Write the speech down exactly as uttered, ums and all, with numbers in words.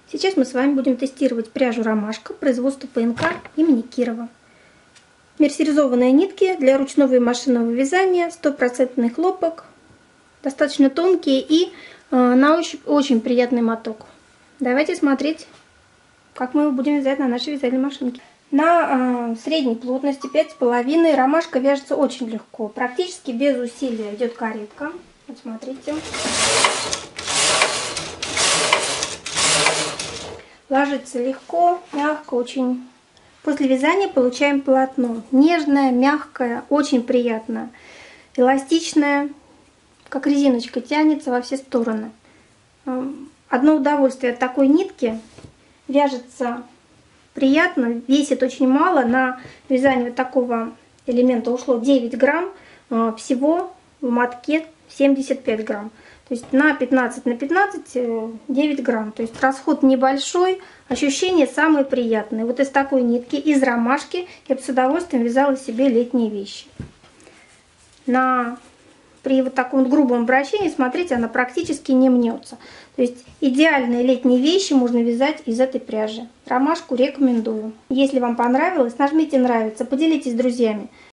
Сейчас мы с вами будем тестировать пряжу «Ромашка» производства ПНК имени Кирова. Мерсеризованные нитки для ручного и машинного вязания, стопроцентный хлопок, достаточно тонкие и э, на ощупь очень приятный моток. Давайте смотреть, как мы его будем вязать на нашей вязальной машинке. На э, средней плотности пять с половиной ромашка вяжется очень легко, практически без усилия идет каретка. Вот смотрите. Ложится легко, мягко, очень. После вязания получаем полотно. Нежное, мягкое, очень приятное. Эластичное, как резиночка, тянется во все стороны. Одно удовольствие от такой нитки. Вяжется приятно, весит очень мало. На вязание вот такого элемента ушло девять грамм. Всего в мотке семьдесят пять грамм. То есть на пятнадцать на пятнадцать девять грамм. То есть расход небольшой, ощущения самые приятные. Вот из такой нитки, из ромашки, я бы с удовольствием вязала себе летние вещи. На, при вот таком вот грубом обращении, смотрите, она практически не мнется. То есть идеальные летние вещи можно вязать из этой пряжи. Ромашку рекомендую. Если вам понравилось, нажмите нравится, поделитесь с друзьями.